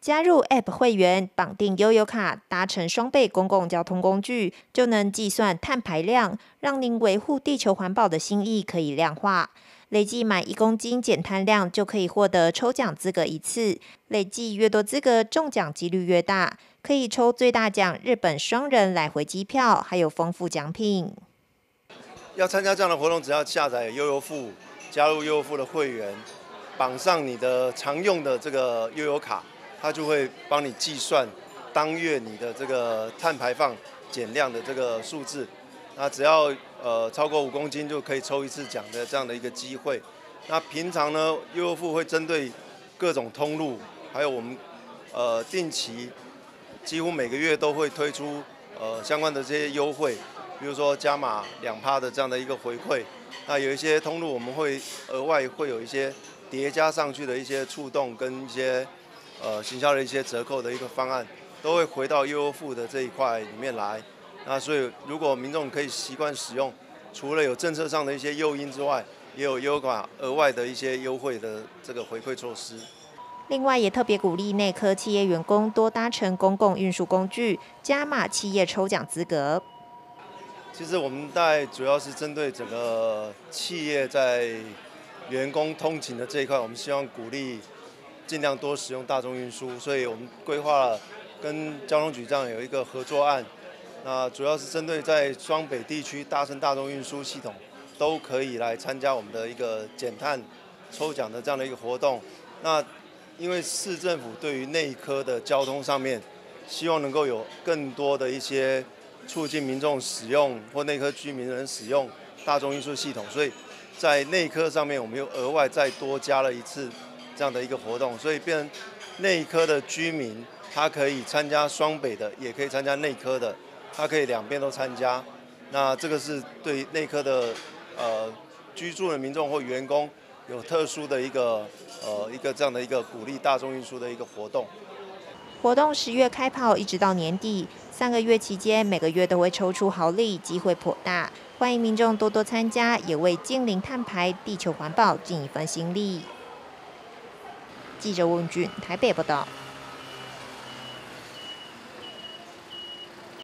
加入 App 会员，绑定悠游卡，搭乘双倍公共交通工具，就能计算碳排量，让您维护地球环保的心意可以量化。累计满1公斤减碳量，就可以获得抽奖资格1次。累计越多资格，中奖几率越大，可以抽最大奖日本双人来回机票，还有丰富奖品。 要参加这样的活动，只要下载悠游付，加入悠游付的会员，绑上你的常用的这个悠游卡，它就会帮你计算当月你的这个碳排放减量的这个数字。那只要超过5公斤就可以抽1次奖的这样的一个机会。那平常呢，悠游付会针对各种通路，还有我们定期几乎每个月都会推出相关的这些优惠，比如说加码2%的这样的一个回馈。那有一些通路我们会额外会有一些叠加上去的一些触动跟一些行销的一些折扣的一个方案，都会回到悠游付的这一块里面来。那所以如果民众可以习惯使用，除了有政策上的一些诱因之外，也有悠游卡额外的一些优惠的这个回馈措施。 另外，也特别鼓励内科企业员工多搭乘公共运输工具，加码企业抽奖资格。 其实我们主要是针对整个企业在员工通勤的这一块，我们希望鼓励尽量多使用大众运输，所以我们规划了跟交通局这样有一个合作案。那主要是针对在双北地区搭乘大众运输系统都可以来参加我们的一个减碳抽奖的这样的一个活动。那因为市政府对于内科的交通上面，希望能够有更多的一些促进民众使用或内科居民能使用大众运输系统，所以在内科上面我们又额外再多加了1次这样的一个活动，所以变成内科的居民他可以参加双北的，也可以参加内科的。它可以两边都参加，那这个是对内科的居住的民众或员工有特殊的一个这样的一个鼓励大众运输的一个活动。 活动10月开跑，一直到年底，3个月期间，每个月都会抽出好礼，机会颇大。欢迎民众多多参加，也为净零碳排、地球环保尽一份心力。记者温俊台北报道。